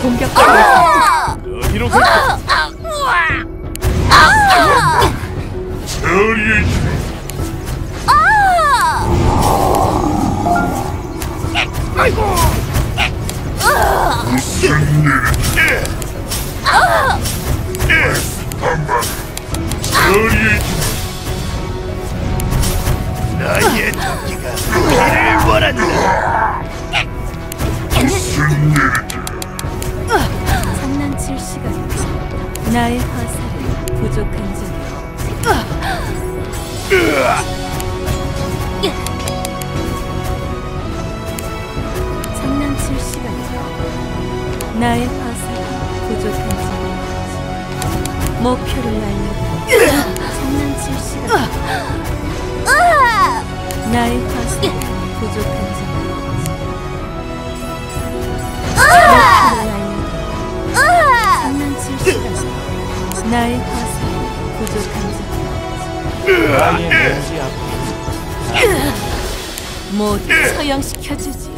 공격받고 있어. 어디로 갈까? 저리에 아이고. 무슨 일? 저리에 나의 토끼가 피를 원한다. 무슨 일? 장난칠 시간이다. 나의 화살은 부족한 적이 장난칠 시간이다. 나의 화살은 부족한 적이 목표를 날려 장난칠 시간. 나의 화살은 부족한 적이 목표를 날려 장난칠 시간. 나의 화살은 부족한 적이 모두 처형시켜주지.